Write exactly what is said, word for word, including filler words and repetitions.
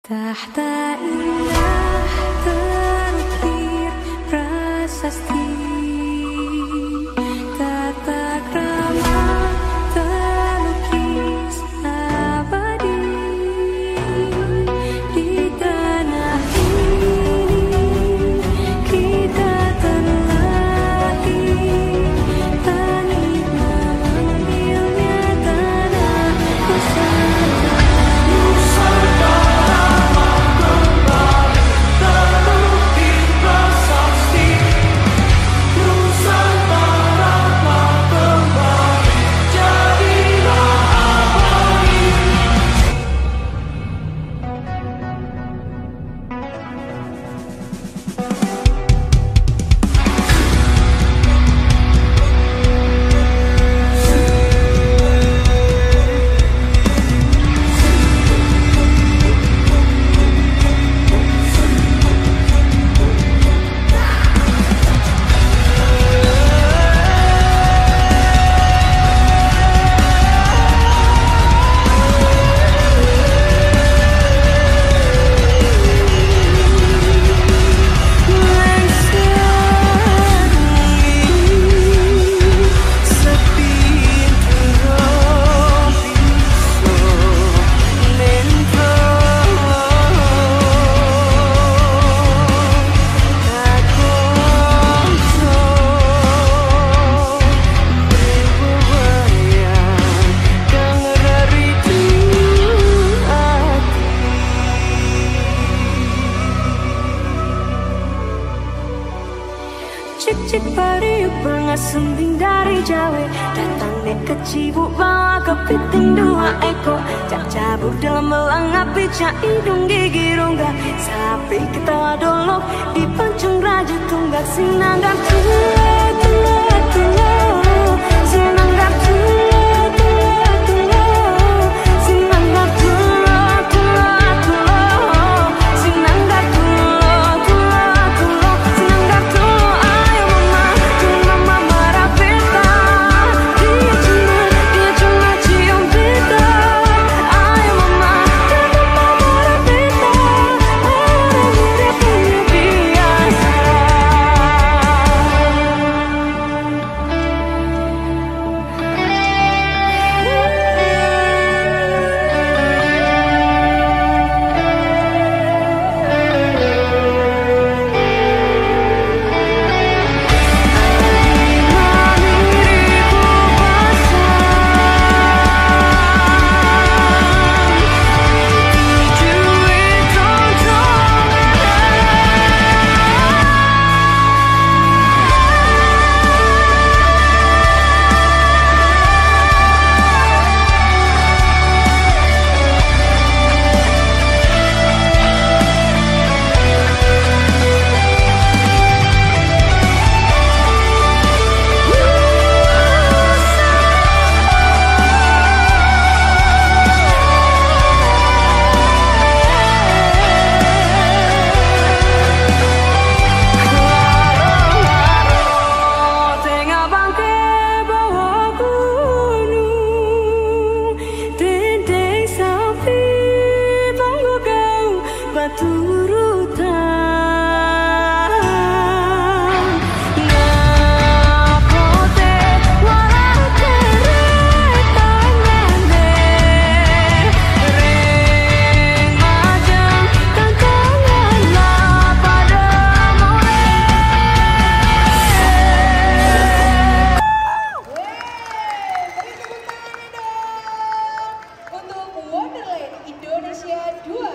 Tahta indah terukir prasasti, tata krama terlukis abadi. Di tanah ini kita terlahir, langit memanggilnya tanah Nusantara. Cik-cik pariuk pengasembing dari Jawa, datang nek ke Cibuk bawa kepiting dua ekor. Cak cabur dalam belang api, cak hidung gigi rongga, sapi ketawa dolok di pancung raja tunggak. Sinanggar tua tua tua, sinanggar tua tua tua, sinanggar tua tua tua, sinanggar tua tua tua, sinanggar tua. Wonderland Indonesia dua.